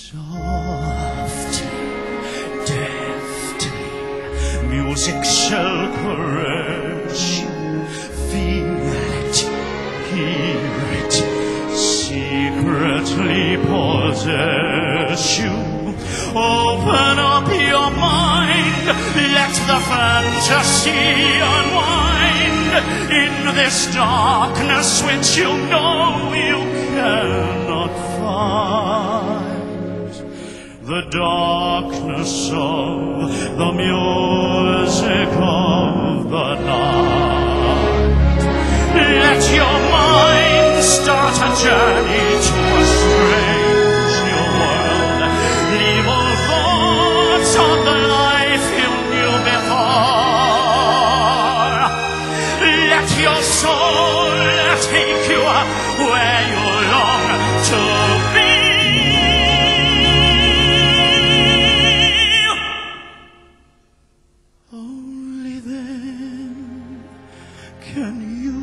Softly, deftly, music shall caress you. Feel it, hear it, secretly possess you. Open up your mind, let the fantasy unwind. In this darkness which you know you cannot find, the darkness of the music of the night. Let your mind start a journey to a strange new world. Leave all thoughts of the life you knew before. Let your soul take you where you long to be. Only then can you